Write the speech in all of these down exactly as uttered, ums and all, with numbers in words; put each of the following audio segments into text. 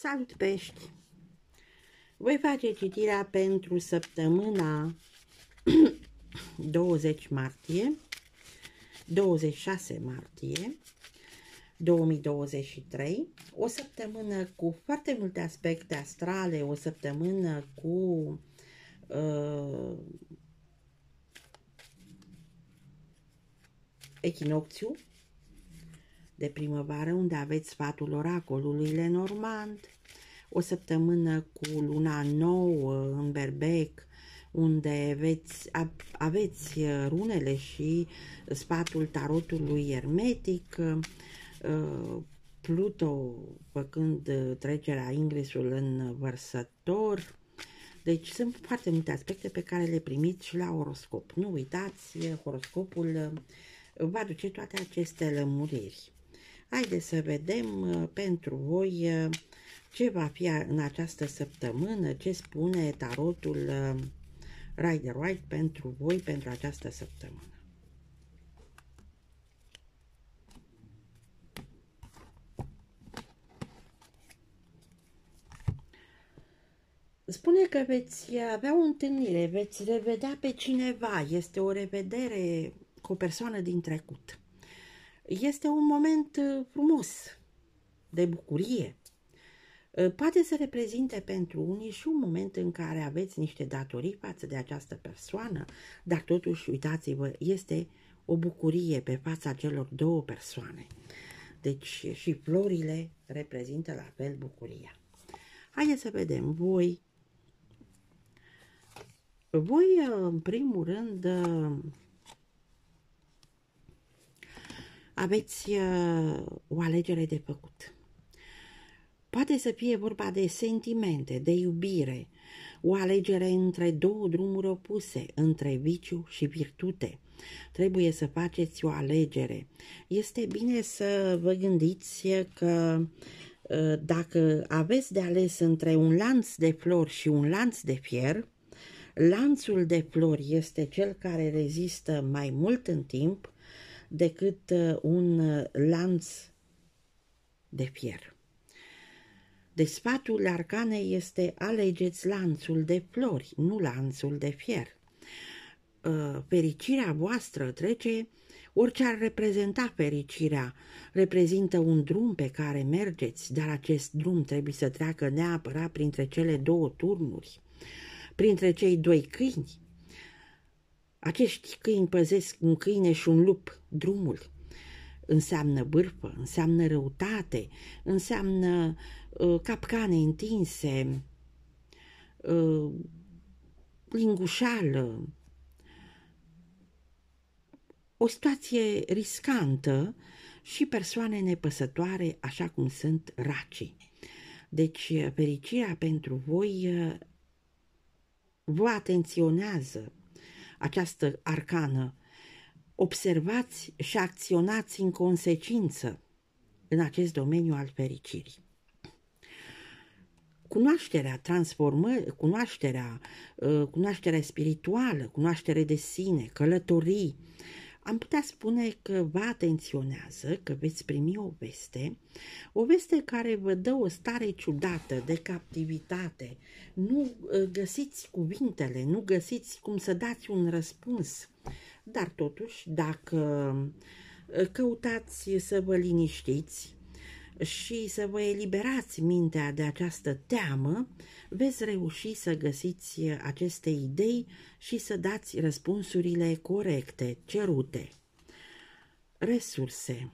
Salut pești! Voi face citirea pentru săptămâna douăzeci martie, douăzeci și șase martie două mii douăzeci și trei, o săptămână cu foarte multe aspecte astrale, o săptămână cu uh, echinocțiu de primăvară, unde aveți sfatul oracolului Lenormand, o săptămână cu luna nouă în Berbec, unde aveți, aveți runele și sfatul tarotului ermetic, Pluto făcând trecerea ingresul în Vărsător. Deci sunt foarte multe aspecte pe care le primiți și la horoscop. Nu uitați, horoscopul va aduce toate aceste lămuriri. Haideți să vedem pentru voi ce va fi în această săptămână, ce spune tarotul Rider-Waite pentru voi pentru această săptămână. Spune că veți avea o întâlnire, veți revedea pe cineva, este o revedere cu o persoană din trecut. Este un moment frumos, de bucurie. Poate să reprezinte pentru unii și un moment în care aveți niște datorii față de această persoană, dar totuși, uitați-vă, este o bucurie pe fața celor două persoane. Deci și florile reprezintă la fel bucuria. Haideți să vedem, voi, voi în primul rând aveți o alegere de făcut. Poate să fie vorba de sentimente, de iubire, o alegere între două drumuri opuse, între viciu și virtute. Trebuie să faceți o alegere. Este bine să vă gândiți că dacă aveți de ales între un lanț de flori și un lanț de fier, lanțul de flori este cel care rezistă mai mult în timp decât un lanț de fier. Deci sfatul arcanei este: alegeți lanțul de flori, nu lanțul de fier. Fericirea voastră trece, orice ar reprezenta fericirea, reprezintă un drum pe care mergeți, dar acest drum trebuie să treacă neapărat printre cele două turnuri, printre cei doi câini. Acești câini păzesc un câine și un lup drumul. Înseamnă bârfă, înseamnă răutate, înseamnă uh, capcane întinse, uh, lingușală, o situație riscantă și persoane nepăsătoare, așa cum sunt racii. Deci fericirea pentru voi uh, vă atenționează această arcană. Observați și acționați în consecință în acest domeniu al fericirii. Cunoașterea transformării, cunoașterea, cunoașterea spirituală, cunoaștere de sine, călătorii, am putea spune că vă atenționează, că veți primi o veste, o veste care vă dă o stare ciudată de captivitate. Nu găsiți cuvintele, nu găsiți cum să dați un răspuns. Dar totuși, dacă căutați să vă liniștiți și să vă eliberați mintea de această teamă, veți reuși să găsiți aceste idei și să dați răspunsurile corecte, cerute. Resurse,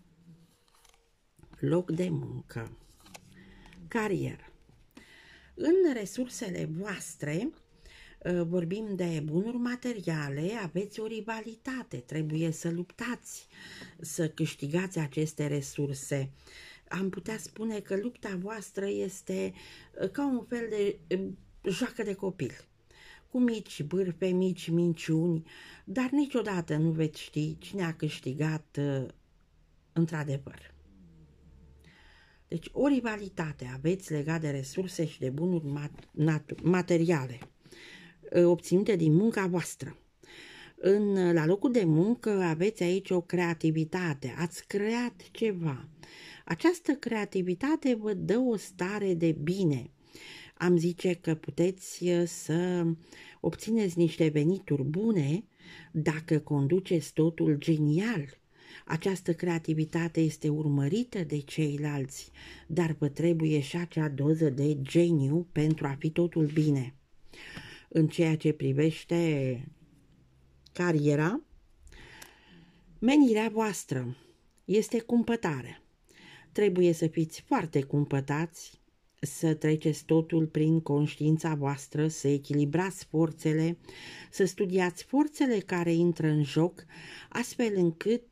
loc de muncă, carieră. În resursele voastre vorbim de bunuri materiale, aveți o rivalitate, trebuie să luptați, să câștigați aceste resurse. Am putea spune că lupta voastră este ca un fel de joacă de copil, cu mici bârfe, mici minciuni, dar niciodată nu veți ști cine a câștigat într-adevăr. Deci o rivalitate aveți legat de resurse și de bunuri mat materiale obținute din munca voastră. În, la locul de muncă aveți aici o creativitate, ați creat ceva. Această creativitate vă dă o stare de bine. Am zice că puteți să obțineți niște venituri bune dacă conduceți totul genial. Această creativitate este urmărită de ceilalți, dar vă trebuie și acea doză de geniu pentru a fi totul bine. În ceea ce privește cariera, menirea voastră este cumpătare. Trebuie să fiți foarte cumpătați, să treceți totul prin conștiința voastră, să echilibrați forțele, să studiați forțele care intră în joc, astfel încât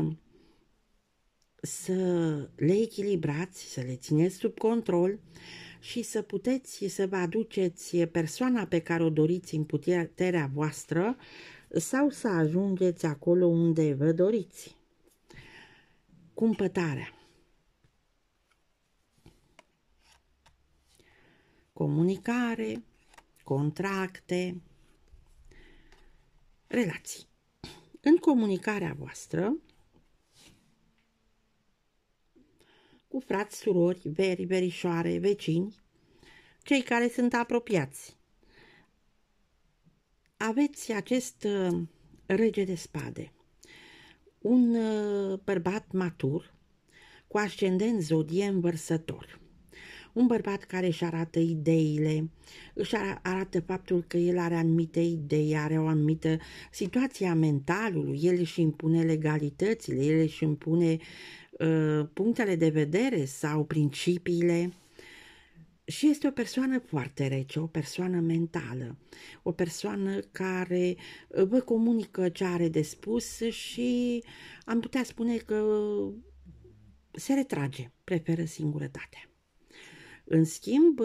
să le echilibrați, să le țineți sub control și să puteți să vă aduceți persoana pe care o doriți în puterea voastră sau să ajungeți acolo unde vă doriți. Cumpătarea. Comunicare, contracte, relații. În comunicarea voastră, cu frați, surori, veri, verișoare, vecini, cei care sunt apropiați, aveți acest rege de spade, un bărbat matur, cu ascendent zodie învărsător. Un bărbat care își arată ideile, își arată faptul că el are anumite idei, are o anumită situație a mentalului, el își impune legalitățile, el își impune uh, punctele de vedere sau principiile și este o persoană foarte rece, o persoană mentală, o persoană care vă comunică ce are de spus și am putea spune că se retrage, preferă singurătatea. În schimb,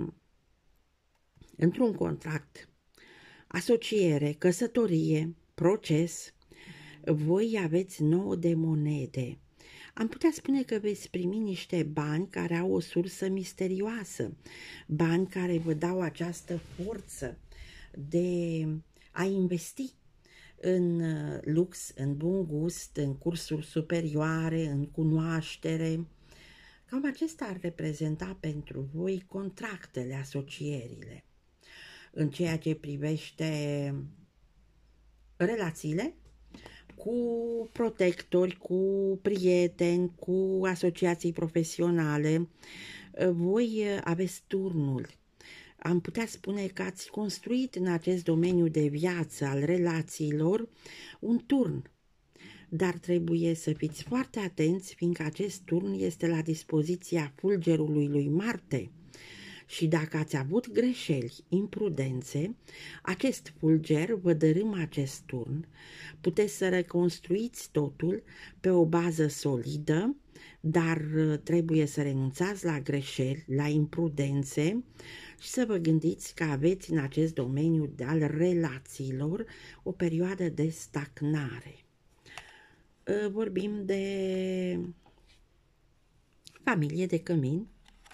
într-un contract, asociere, căsătorie, proces, voi aveți nouă de monede. Am putea spune că veți primi niște bani care au o sursă misterioasă, bani care vă dau această forță de a investi în lux, în bun gust, în cursuri superioare, în cunoaștere. Cam acesta ar reprezenta pentru voi contractele, asocierile. În ceea ce privește relațiile cu protectori, cu prieteni, cu asociații profesionale, voi aveți turnul. Am putea spune că ați construit în acest domeniu de viață al relațiilor un turn. Dar trebuie să fiți foarte atenți, fiindcă acest turn este la dispoziția fulgerului lui Marte. Și dacă ați avut greșeli, imprudențe, acest fulger vă dărâmă acest turn. Puteți să reconstruiți totul pe o bază solidă, dar trebuie să renunțați la greșeli, la imprudențe și să vă gândiți că aveți în acest domeniu al relațiilor o perioadă de stagnare. Vorbim de familie, de cămin,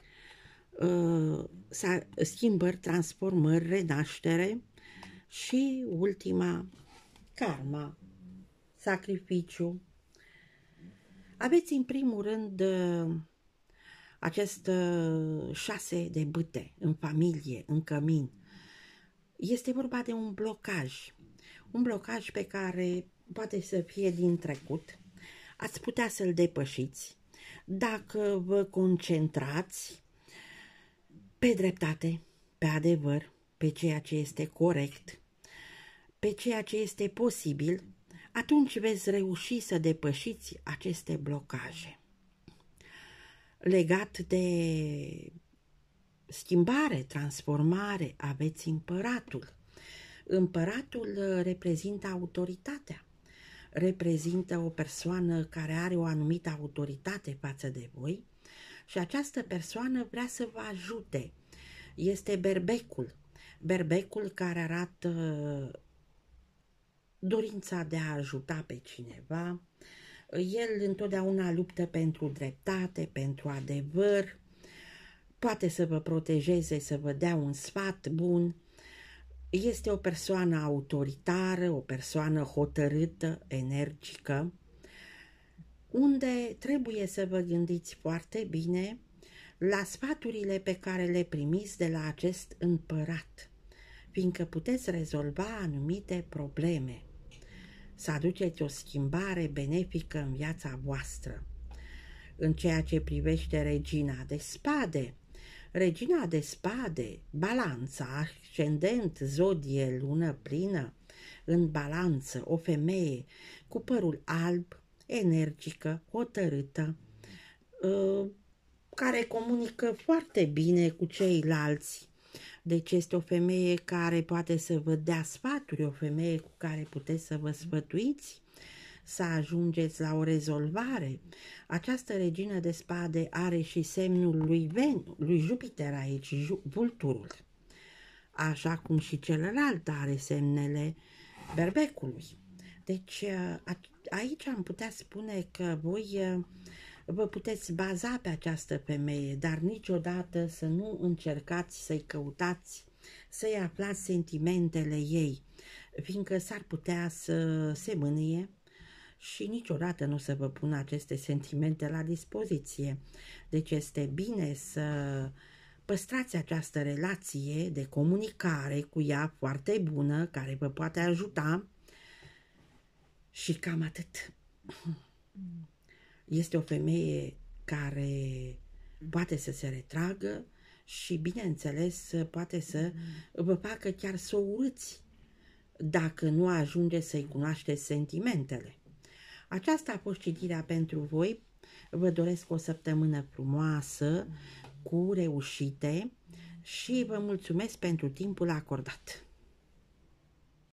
schimbări, transformări, renaștere și ultima, karma, sacrificiu. Aveți în primul rând acest șase de bâte în familie, în cămin. Este vorba de un blocaj, un blocaj pe care poate să fie din trecut, ați putea să-l depășiți dacă vă concentrați pe dreptate, pe adevăr, pe ceea ce este corect, pe ceea ce este posibil, atunci veți reuși să depășiți aceste blocaje. Legat de schimbare, transformare, aveți împăratul. Împăratul reprezintă autoritatea. Reprezintă o persoană care are o anumită autoritate față de voi și această persoană vrea să vă ajute. Este berbecul, berbecul care arată dorința de a ajuta pe cineva. El întotdeauna luptă pentru dreptate, pentru adevăr, poate să vă protejeze, să vă dea un sfat bun. Este o persoană autoritară, o persoană hotărâtă, energică, unde trebuie să vă gândiți foarte bine la sfaturile pe care le primiți de la acest împărat, fiindcă puteți rezolva anumite probleme, să aduceți o schimbare benefică în viața voastră. În ceea ce privește regina de spade, regina de spade, balanța, ascendent, zodie, lună plină, în balanță, o femeie cu părul alb, energică, hotărâtă, care comunică foarte bine cu ceilalți. Deci este o femeie care poate să vă dea sfaturi, o femeie cu care puteți să vă sfătuiți, să ajungeți la o rezolvare. Această regină de spade are și semnul lui, Ven, lui Jupiter aici, vulturul, așa cum și celălalt are semnele berbecului. Deci aici am putea spune că voi vă puteți baza pe această femeie, dar niciodată să nu încercați să-i căutați, să-i aflați sentimentele ei, fiindcă s-ar putea să se mânie și niciodată nu să vă pună aceste sentimente la dispoziție. Deci este bine să păstrați această relație de comunicare cu ea foarte bună, care vă poate ajuta și cam atât. Este o femeie care poate să se retragă și, bineînțeles, poate să vă facă chiar să o urâți dacă nu ajunge să-i cunoașteți sentimentele. Aceasta a fost citirea pentru voi. Vă doresc o săptămână frumoasă, cu reușite și vă mulțumesc pentru timpul acordat.